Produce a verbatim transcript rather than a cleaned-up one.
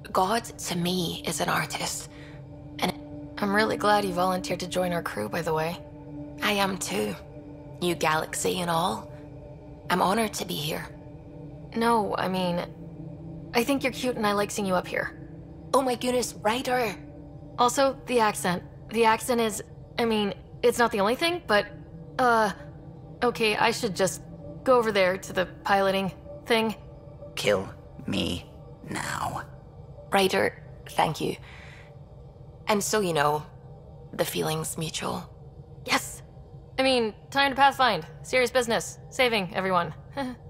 God, to me, is an artist. And I'm really glad you volunteered to join our crew, by the way. I am too. New galaxy and all. I'm honored to be here. No, I mean, I think you're cute and I like seeing you up here. Oh my goodness, Ryder! Also, the accent. The accent is, I mean, it's not the only thing, but, uh, okay, I should just go over there to the piloting thing. Kill me now. Ryder, thank you. And so you know, the feeling's mutual. Yes! I mean, time to pathfind. Serious business. Saving everyone.